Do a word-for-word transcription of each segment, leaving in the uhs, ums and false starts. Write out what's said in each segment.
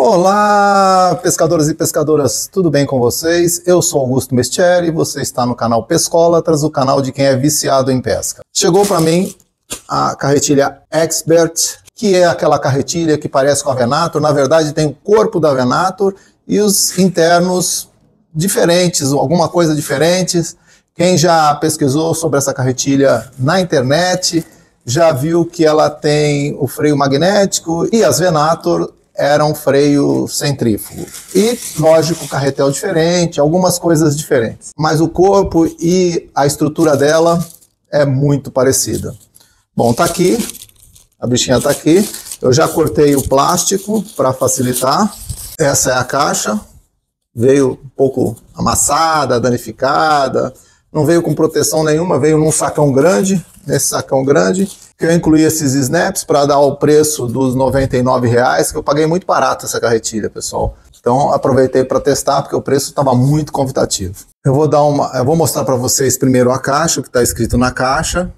Olá, pescadores e pescadoras, tudo bem com vocês? Eu sou Augusto Mestieri, você está no canal Pescólatras, o canal de quem é viciado em pesca. Chegou para mim a carretilha Expert, que é aquela carretilha que parece com a Venator, na verdade tem o corpo da Venator e os internos diferentes, alguma coisa diferentes. Quem já pesquisou sobre essa carretilha na internet já viu que ela tem o freio magnético e as Venator era um freio centrífugo. E, lógico, carretel diferente, algumas coisas diferentes. Mas o corpo e a estrutura dela é muito parecida. Bom, tá aqui, a bichinha tá aqui. Eu já cortei o plástico para facilitar. Essa é a caixa. Veio um pouco amassada, danificada. Não veio com proteção nenhuma, veio num sacão grande, nesse sacão grande. Que eu incluí esses snaps para dar o preço dos noventa e nove reais, que eu paguei muito barato essa carretilha, pessoal. Então aproveitei para testar, porque o preço estava muito convidativo. Eu vou dar uma, eu vou mostrar para vocês primeiro a caixa, o que está escrito na caixa.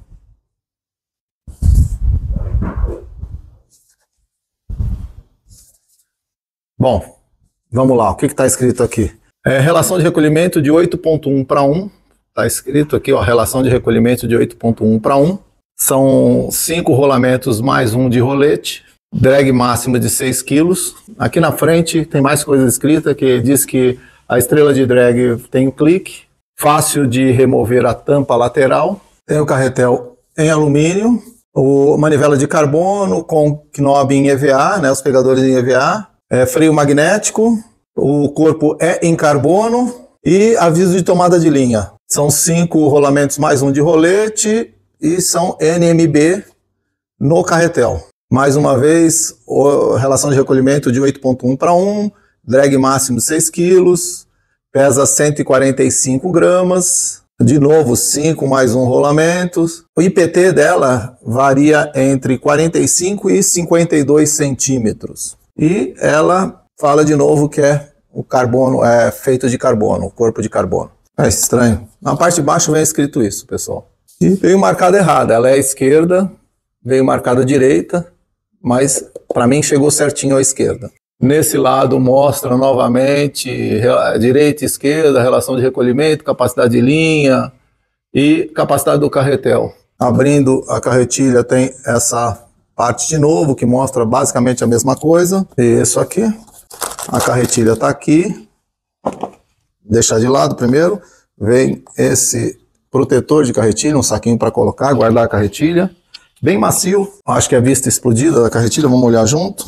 Bom, vamos lá, o que está escrito aqui? É, relação de recolhimento de oito ponto um para um. Está escrito aqui, ó, relação de recolhimento de oito ponto um para um. São cinco rolamentos mais um de rolete, drag máxima de seis quilos. Aqui na frente tem mais coisa escrita que diz que a estrela de drag tem um clique, fácil de remover a tampa lateral, tem o carretel em alumínio, o manivela de carbono com knob em E V A, né, os pegadores em E V A, é, freio magnético, o corpo é em carbono e aviso de tomada de linha. São cinco rolamentos mais um de rolete e são N M B no carretel. Mais uma vez, a relação de recolhimento de oito ponto um para um, drag máximo seis quilos, pesa cento e quarenta e cinco gramas, de novo cinco mais um rolamentos. O I P T dela varia entre quarenta e cinco e cinquenta e dois centímetros. E ela fala de novo que é o carbono, é feito de carbono, o corpo de carbono. É estranho. Na parte de baixo vem escrito isso, pessoal. E veio marcada errada, ela é à esquerda, veio marcada à direita, mas para mim chegou certinho à esquerda. Nesse lado mostra novamente direita e esquerda, relação de recolhimento, capacidade de linha e capacidade do carretel. Abrindo a carretilha tem essa parte de novo que mostra basicamente a mesma coisa. E isso aqui, a carretilha está aqui, deixar de lado primeiro, vem esse protetor de carretilha, um saquinho para colocar, guardar a carretilha, bem macio, acho que é a vista explodida da carretilha, vamos olhar junto.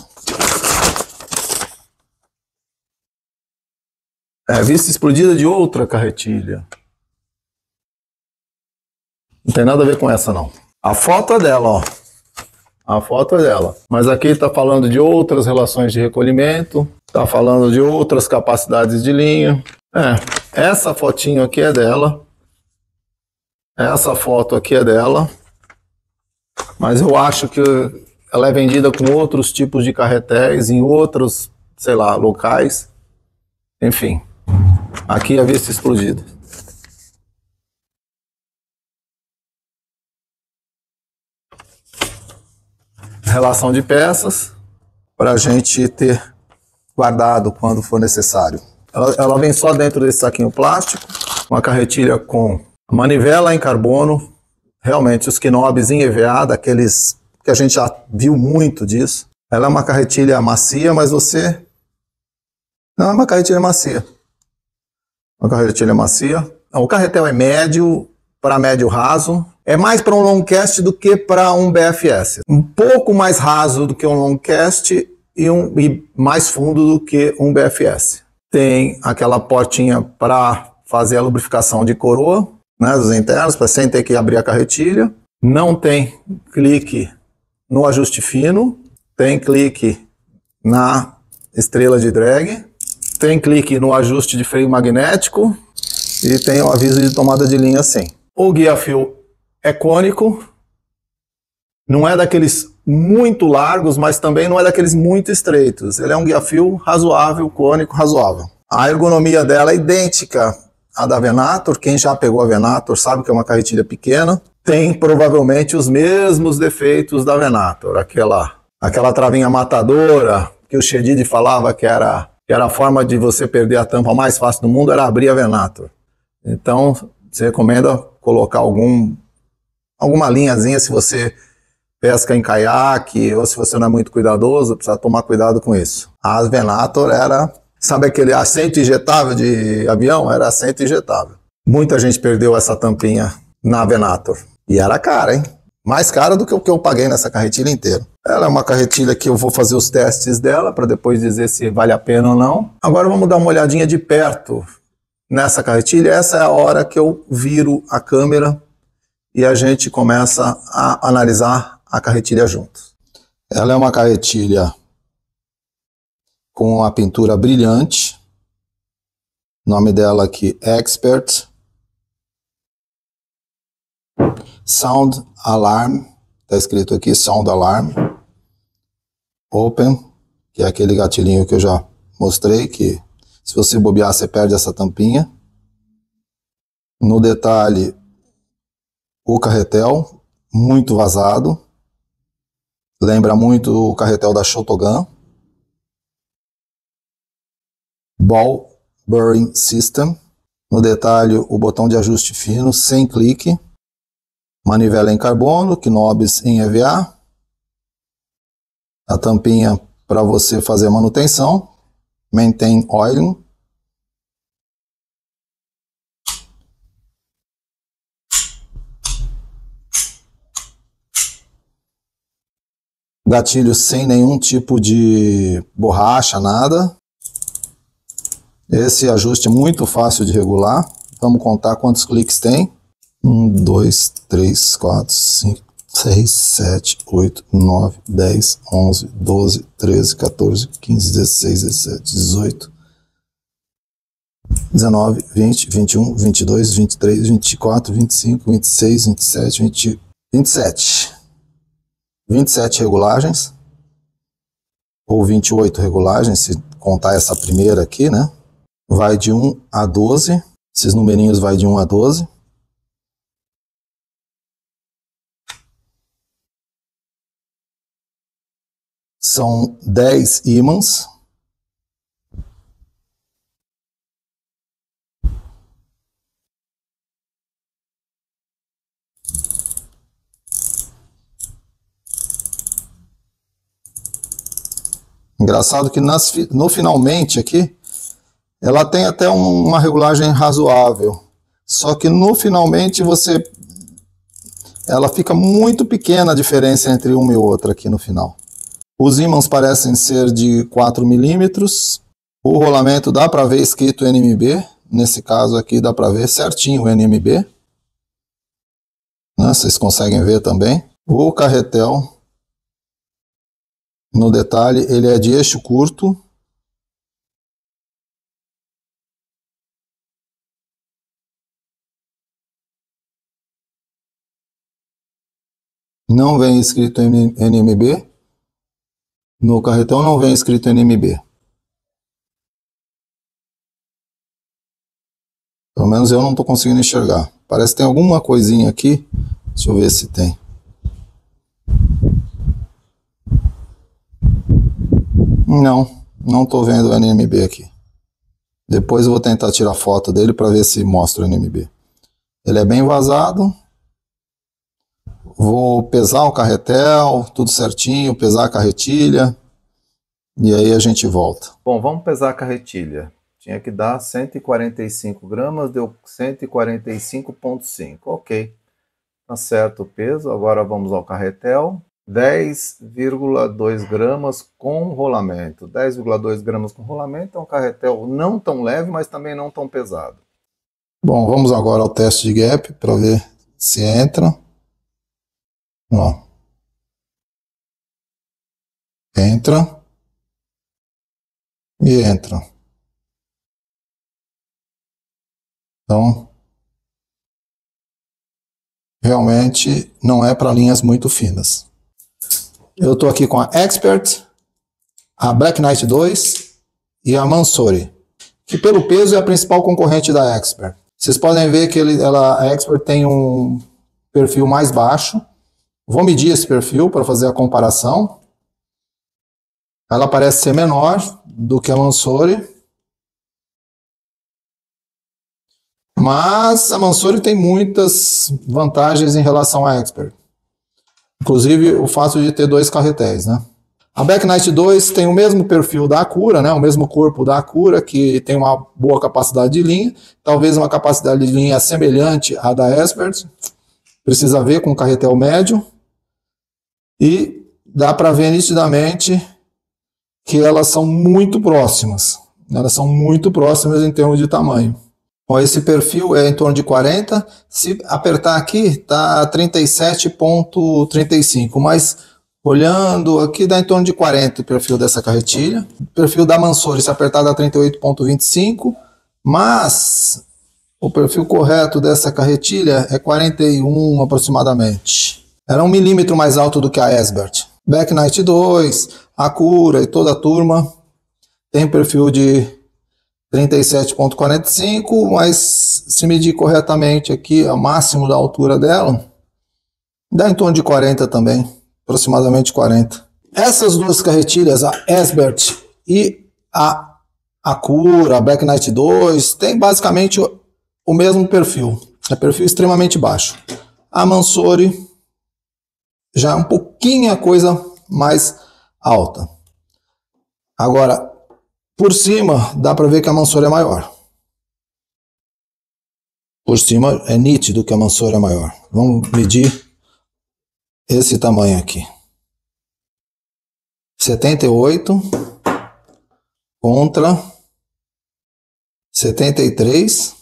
É vista explodida de outra carretilha. Não tem nada a ver com essa não. A foto é dela, ó. A foto é dela. Mas aqui está falando de outras relações de recolhimento, está falando de outras capacidades de linha. É, essa fotinho aqui é dela. Essa foto aqui é dela, mas eu acho que ela é vendida com outros tipos de carretéis, em outros, sei lá, locais. Enfim, aqui é a vista explodida. Relação de peças, para a gente ter guardado quando for necessário. Ela, ela vem só dentro desse saquinho plástico, uma carretilha com manivela em carbono, realmente os knobs em E V A, daqueles que a gente já viu muito disso. Ela é uma carretilha macia, mas você... Não é uma carretilha macia. Uma carretilha macia. O carretel é médio, para médio raso. É mais para um long cast do que para um B F S. Um pouco mais raso do que um long cast e, um, e mais fundo do que um B F S. Tem aquela portinha para fazer a lubrificação de coroa, né, dos internos, para sem ter que abrir a carretilha. Não tem clique no ajuste fino, tem clique na estrela de drag, tem clique no ajuste de freio magnético e tem o aviso de tomada de linha sim. O guia-fio é cônico, não é daqueles muito largos, mas também não é daqueles muito estreitos. Ele é um guia-fio razoável, cônico, razoável. A ergonomia dela é idêntica à da Venator. Quem já pegou a Venator sabe que é uma carretilha pequena. Tem provavelmente os mesmos defeitos da Venator. Aquela, aquela travinha matadora que o Shedid falava que era, que era a forma de você perder a tampa mais fácil do mundo, era abrir a Venator. Então, você recomenda colocar algum, alguma linhazinha se você pesca em caiaque, ou se você não é muito cuidadoso, precisa tomar cuidado com isso. A Venator era, sabe aquele assento injetável de avião? Era assento injetável. Muita gente perdeu essa tampinha na Venator. E era cara, hein? Mais cara do que o que eu paguei nessa carretilha inteira. Ela é uma carretilha que eu vou fazer os testes dela, para depois dizer se vale a pena ou não. Agora vamos dar uma olhadinha de perto nessa carretilha. Essa é a hora que eu viro a câmera e a gente começa a analisar a carretilha juntos. Ela é uma carretilha com a pintura brilhante. O nome dela aqui, Expert. Sound Alarm, está escrito aqui Sound Alarm. Open, que é aquele gatilhinho que eu já mostrei, que se você bobear você perde essa tampinha. No detalhe, o carretel, muito vazado. Lembra muito o carretel da Shotogun. Ball Bearing System. No detalhe, o botão de ajuste fino, sem clique. Manivela em carbono, knobs em E V A. A tampinha para você fazer a manutenção. Maintain Oiling. Gatilho sem nenhum tipo de borracha, nada. Esse ajuste é muito fácil de regular. Vamos contar quantos cliques tem. um, dois, três, quatro, cinco, seis, sete, oito, nove, dez, onze, doze, treze, quatorze, quinze, dezesseis, dezessete, dezoito, dezenove, vinte, vinte e um, vinte e dois, vinte e três, vinte e quatro, vinte e cinco, vinte e seis, vinte e sete, vinte, vinte e sete. vinte e sete regulagens, ou vinte e oito regulagens, se contar essa primeira aqui, né? Vai de um a doze, esses numerinhos vai de um a doze. São dez ímãs. Engraçado que nas, no finalmente aqui, ela tem até um, uma regulagem razoável. Só que no finalmente você... Ela fica muito pequena a diferença entre uma e outra aqui no final. Os ímãs parecem ser de quatro milímetros. O rolamento dá para ver escrito N M B. Nesse caso aqui dá para ver certinho o N M B. Né? Vocês conseguem ver também. O carretel, no detalhe, ele é de eixo curto. Não vem escrito N M B. No carretel não vem escrito N M B. Pelo menos eu não estou conseguindo enxergar. Parece que tem alguma coisinha aqui. Deixa eu ver se tem. Não, não estou vendo o N M B aqui. Depois eu vou tentar tirar foto dele para ver se mostra o N M B. Ele é bem vazado. Vou pesar o carretel, tudo certinho, pesar a carretilha. E aí a gente volta. Bom, vamos pesar a carretilha. Tinha que dar cento e quarenta e cinco gramas, deu cento e quarenta e cinco vírgula cinco. Ok. Tá certo o peso. Agora vamos ao carretel. dez vírgula dois gramas com rolamento. dez vírgula dois gramas com rolamento é um carretel não tão leve, mas também não tão pesado. Bom, vamos agora ao teste de gap para ver se entra. Ó. Entra. E entra. Então, realmente não é para linhas muito finas. Eu estou aqui com a Expert, a Black Knight dois e a Mansory, que pelo peso é a principal concorrente da Expert. Vocês podem ver que ele, ela, a Expert tem um perfil mais baixo. Vou medir esse perfil para fazer a comparação. Ela parece ser menor do que a Mansory, mas a Mansory tem muitas vantagens em relação à Expert. Inclusive o fato de ter dois carretéis, né? A Black Knight dois tem o mesmo perfil da Acura, né? O mesmo corpo da Acura, que tem uma boa capacidade de linha, talvez uma capacidade de linha semelhante à da Expert. Precisa ver com o carretel médio. E dá para ver nitidamente que elas são muito próximas. Elas são muito próximas em termos de tamanho. Bom, esse perfil é em torno de quarenta. Se apertar aqui, está trinta e sete vírgula trinta e cinco. Mas olhando aqui, dá em torno de quarenta o perfil dessa carretilha. O perfil da Mansory, se apertar, dá trinta e oito vírgula vinte e cinco. Mas o perfil correto dessa carretilha é quarenta e um aproximadamente. Era um milímetro mais alto do que a Esbert. Black Knight dois, Acura e toda a turma tem perfil de trinta e sete vírgula quarenta e cinco, mas se medir corretamente aqui, o máximo da altura dela, dá em torno de quarenta também, aproximadamente quarenta. Essas duas carretilhas, a Esbert e a Acura, a Black Knight dois, tem basicamente o, o mesmo perfil, é perfil extremamente baixo. A Mansory já é um pouquinho a coisa mais alta. Agora, por cima, dá para ver que a Mansory é maior. Por cima é nítido que a Mansory é maior. Vamos medir esse tamanho aqui. setenta e oito contra setenta e três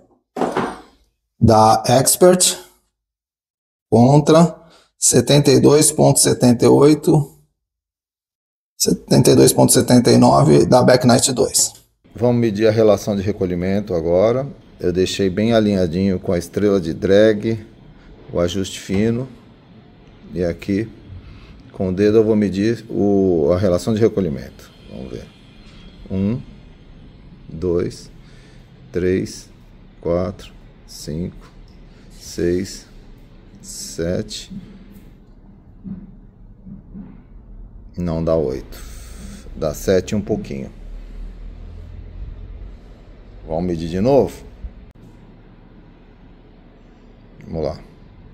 da Expert contra setenta e dois vírgula setenta e oito, setenta e dois vírgula setenta e nove da Black Knight dois. Vamos medir a relação de recolhimento agora. Eu deixei bem alinhadinho com a estrela de drag, o ajuste fino. E aqui, com o dedo, eu vou medir o, a relação de recolhimento. Vamos ver. um, dois, três, quatro, cinco, seis, sete... Não dá oito, dá sete e um pouquinho. Vamos medir de novo? Vamos lá.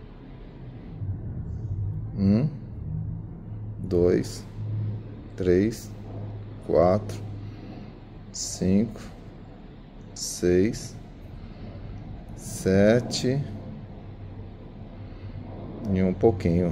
Um, dois, três, quatro, cinco, seis, sete e um pouquinho.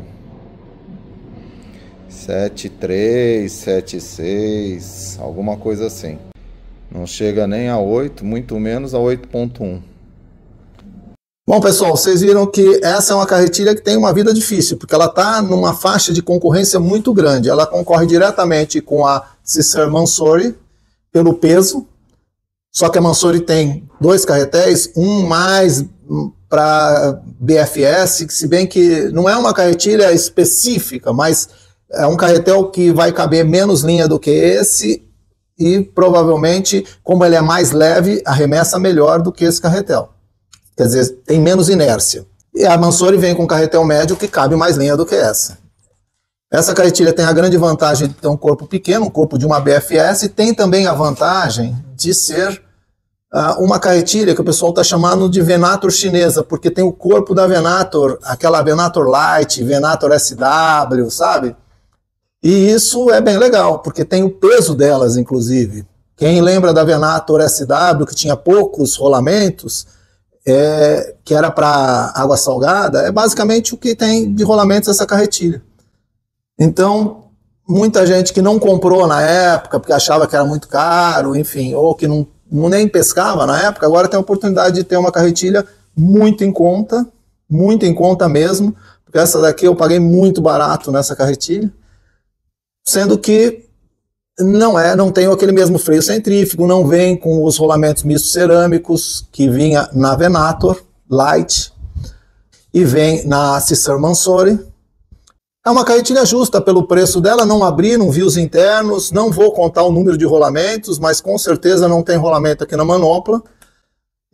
sete, três, sete, seis, alguma coisa assim. Não chega nem a oito, muito menos a oito ponto um. Bom, pessoal, vocês viram que essa é uma carretilha que tem uma vida difícil, porque ela está numa faixa de concorrência muito grande. Ela concorre diretamente com a Sisser Mansory pelo peso, só que a Mansory tem dois carretéis, um mais para B F S, que se bem que não é uma carretilha específica, mas é um carretel que vai caber menos linha do que esse e provavelmente, como ele é mais leve, arremessa melhor do que esse carretel. Quer dizer, tem menos inércia. E a Mansory vem com um carretel médio que cabe mais linha do que essa. Essa carretilha tem a grande vantagem de ter um corpo pequeno, um corpo de uma B F S, e tem também a vantagem de ser uh, uma carretilha que o pessoal está chamando de Venator chinesa, porque tem o corpo da Venator, aquela Venator Light, Venator S W, sabe? E isso é bem legal, porque tem o peso delas, inclusive. Quem lembra da Venator S W, que tinha poucos rolamentos, é, que era para água salgada, é basicamente o que tem de rolamentos essa carretilha. Então, muita gente que não comprou na época, porque achava que era muito caro, enfim, ou que não, não nem pescava na época, agora tem a oportunidade de ter uma carretilha muito em conta, muito em conta mesmo, porque essa daqui eu paguei muito barato nessa carretilha, sendo que não é, não tem aquele mesmo freio centrífugo, não vem com os rolamentos mistos cerâmicos que vinha na Venator Light e vem na Sisser Mansory. É uma carretilha justa pelo preço dela, não abri, não vi os internos, não vou contar o número de rolamentos, mas com certeza não tem rolamento aqui na manopla.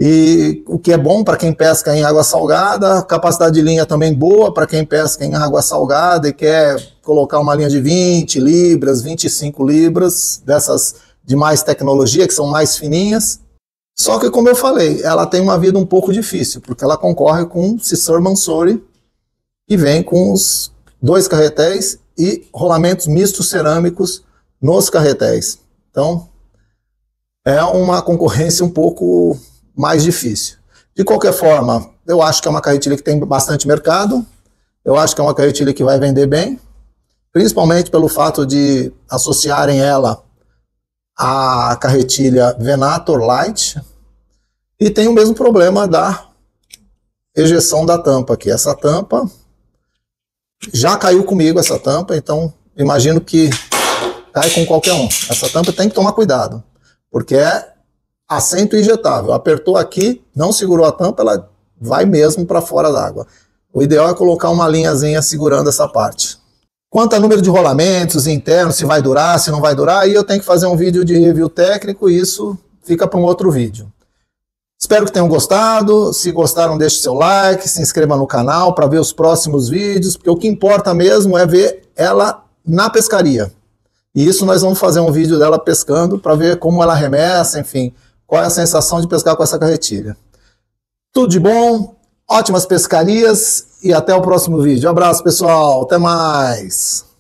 E o que é bom para quem pesca em água salgada, capacidade de linha também boa para quem pesca em água salgada e quer colocar uma linha de vinte libras, vinte e cinco libras, dessas de mais tecnologia, que são mais fininhas. Só que, como eu falei, ela tem uma vida um pouco difícil, porque ela concorre com o Cissur Mansouri, que vem com os dois carretéis e rolamentos mistos cerâmicos nos carretéis. Então, é uma concorrência um pouco mais difícil. De qualquer forma, eu acho que é uma carretilha que tem bastante mercado, eu acho que é uma carretilha que vai vender bem, principalmente pelo fato de associarem ela à carretilha Venator Light, e tem o mesmo problema da ejeção da tampa aqui. Essa tampa já caiu comigo, essa tampa, então imagino que cai com qualquer um. Essa tampa tem que tomar cuidado, porque é assento injetável. Apertou aqui, não segurou a tampa, ela vai mesmo para fora d'água. O ideal é colocar uma linhazinha segurando essa parte. Quanto a número de rolamentos internos, se vai durar, se não vai durar, aí eu tenho que fazer um vídeo de review técnico e isso fica para um outro vídeo. Espero que tenham gostado. Se gostaram, deixe seu like, se inscreva no canal para ver os próximos vídeos, porque o que importa mesmo é ver ela na pescaria. E isso nós vamos fazer um vídeo dela pescando para ver como ela arremessa, enfim, qual é a sensação de pescar com essa carretilha. Tudo de bom, ótimas pescarias e até o próximo vídeo. Um abraço, pessoal, até mais!